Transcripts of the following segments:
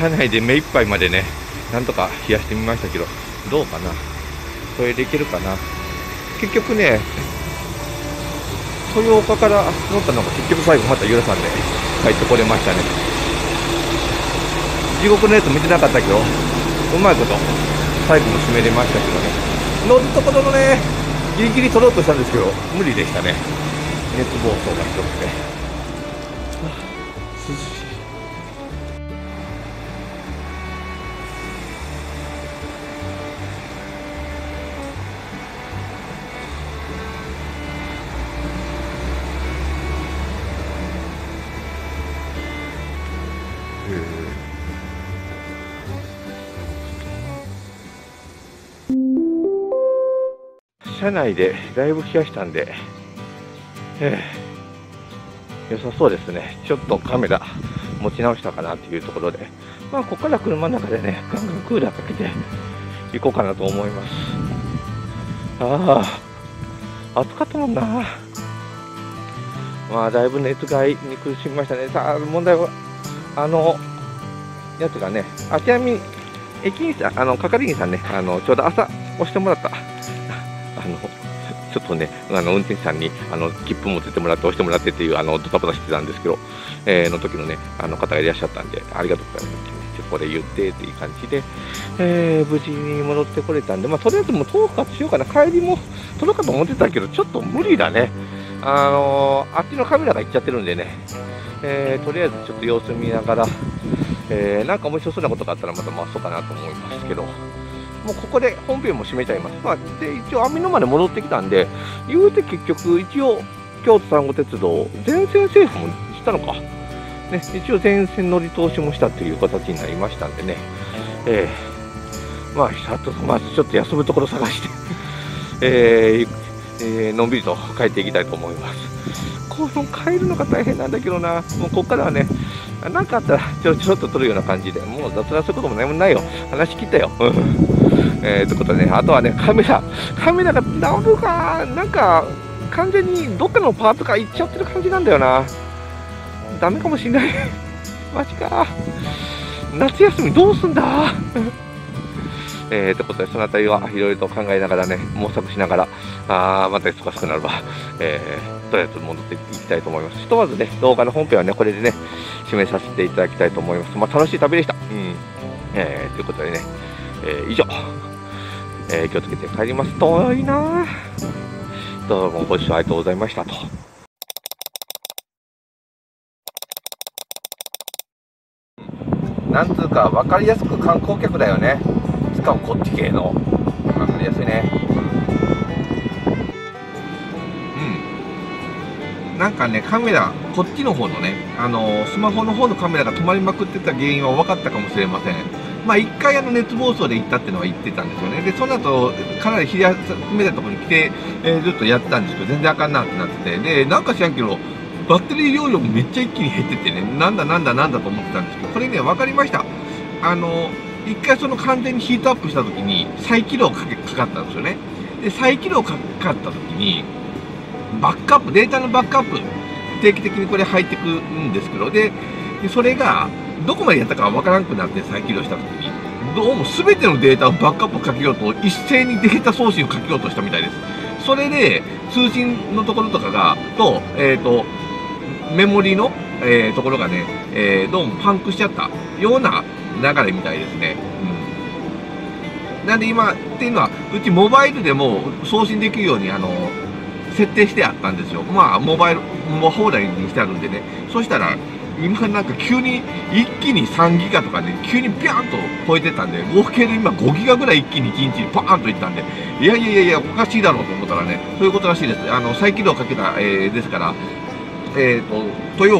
車内で目いっぱいまでね、なんとか冷やしてみましたけど、どうかな、それでいけるかな。結局ね、豊岡から乗ったのが結局最後またゆらさんで帰ってこれましたね。地獄のやつ見てなかったけど、うまいこと最後も締めれましたけどね。乗るところのね、ギリギリ取ろうとしたんですけど、無理でしたね。熱暴走がひどくて。涼しい。車内でだいぶ冷やしたんで、良さそうですね。ちょっとカメラ持ち直したかなというところで、まあここから車の中でね、ガンガンクーラーかけていこうかなと思います。暑かったもんな。まあだいぶ熱害に苦しみましたね。さあ問題はやつがね、ちなみに駅員さん、係員さんね、ちょうど朝押してもらったちょっとね、運転手さんに切符持ってってもらって押してもらってっていうドタバタしてたんですけど、の時のね方がいらっしゃったんで、ありがとうございます。ここで言ってっていう感じで、無事に戻ってこれたんで、まあとりあえずもう遠くしようかな。帰りも撮ろうかと思ってたけど、ちょっと無理だね。あっちのカメラが行っちゃってるんでね、とりあえずちょっと様子見ながら、なんか面白そうなことがあったらまた回そうかなと思いますけど。もうここで本編も閉めちゃいます。まあ、で一応、網野まで戻ってきたんで、言うて結局、一応、京都丹後鉄道、全線制覇もしたのか、ね、一応、全線乗り通しもしたという形になりましたんでね、まあ、まずちょっと休むところ探して、のんびりと帰っていきたいと思います。この帰るのが大変なんだけどな、もうここからはね、なんかあったらちょっと撮るような感じで、もう雑談することも何もないよ、話切ったよ。ということでね、あとはね、カメラが直るか、なんか完全にどっかのパーツがいっちゃってる感じなんだよな。ダメかもしんない。マジか。夏休みどうすんだ。ということで、そのあたりはいろいろと考えながらね、模索しながら、また忙しくなれば、とりあえず戻っていきたいと思います。ひとまずね、動画の本編はね、これでね、締めさせていただきたいと思います。まあ、楽しい旅でした。ということでね、以上、気をつけて帰ります。遠いな。どうもご視聴ありがとうございましたと。なんつうか、分かりやすく観光客だよね。しかもこっち系の。分かりやすいね。なんかね、カメラ、こっちの方のね、スマホの方のカメラが止まりまくってた原因は分かったかもしれません。まあ、一回熱暴走で行ったっていうのは言ってたんですよね。で、その後、かなり冷やめたところに来て、ずっとやってたんですけど、全然あかんなってなってて、で、なんか知らんけど、バッテリー容量もめっちゃ一気に減っててね、なんだと思ってたんですけど、これね、分かりました。一回その完全にヒートアップした時に、再起動かかったんですよね。で、再起動かかった時に、バックアップ、データのバックアップ、定期的にこれ入ってくんですけど、で、それが、どこまでやったかわからなくなって再起動したときに、どうも全てのデータをバックアップかけようと、一斉にデータ送信をかけようとしたみたいです。それで、通信のところとかが、メモリの、ところがね、どうもパンクしちゃったような流れみたいですね。なんで今、っていうのは、うちモバイルでも送信できるように、設定してあったんですよ。まあ、モバイル、もう放題にしてあるんでね。そしたら、今なんか急に、一気に3ギガとかで、急にピャーンと超えてたんで、合計で今5ギガぐらい一気に1日にパーンといったんで、いや、おかしいだろうと思ったらね、そういうことらしいです。再起動かけた、ですから、豊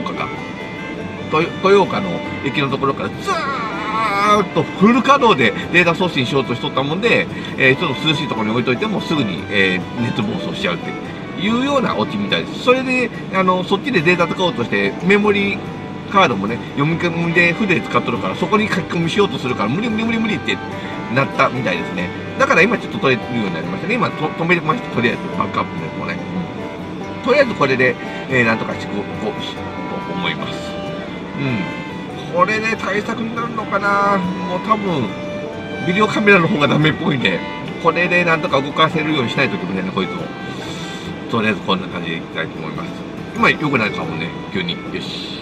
岡の駅のところからずーっとフル稼働でデータ送信しようとしとったもんで、ちょっと涼しいところに置いといてもすぐに、熱暴走しちゃうっていうようなオチみたいです。それで、そっちでデータ使おうとして、メモリカードもね、読み込みで筆使っとるから、そこに書き込みしようとするから、無理ってなったみたいですね。だから今ちょっと取れるようになりましたね。今止めました、とりあえず、バックアップのやつもね。とりあえずこれで、なんとかしていこうと思います。 これで対策になるのかな。もう多分ビデオカメラの方がダメっぽいんで、これでなんとか動かせるようにしたいときもね、こいつをとりあえずこんな感じでいきたいと思います。今良くないかもね、急に。よし。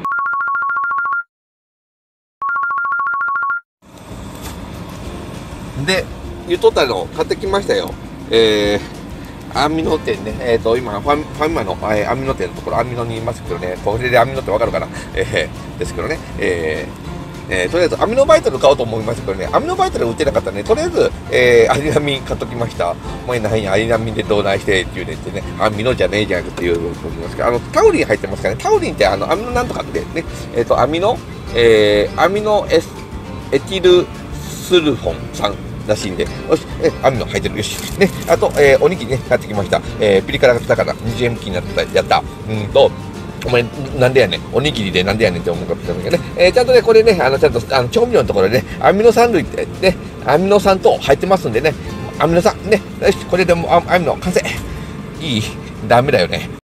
で、言うとったの買ってきましたよ。アミノ店ね、今ファミマの、アミノ店のところ、アミノにいますけどね、これでアミノってわかるかな、ですけどね、とりあえずアミノバイタル買おうと思いますけどね、アミノバイタル売ってなかったらね、とりあえず、アリナミン買っときました。もう何や、アリナミンでどうないしてっていうねってね、アミノじゃねえじゃんっていうと思いますけど、タウリン入ってますからね、タウリンってアミノなんとかってね、アミノエチルスルフォン酸らしいんで、よし、アミノ入ってる、よし。ね、あと、おにぎりね、買ってきました。ピリ辛が来たから、20円引きになった、やった。お前、なんでやねん。おにぎりでなんでやねんって思うかもしれないけどね。ちゃんとね、これね、ちゃんと、調味料のところでね、アミノ酸類ってね、アミノ酸と入ってますんでね、アミノ酸、ね、よし、これでもアミノ完成。いい？ダメだよね。